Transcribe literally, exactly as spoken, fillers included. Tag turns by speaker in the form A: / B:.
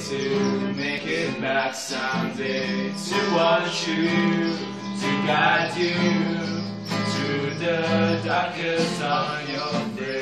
A: to make it back someday, to want you, to guide you through the darkest on your day.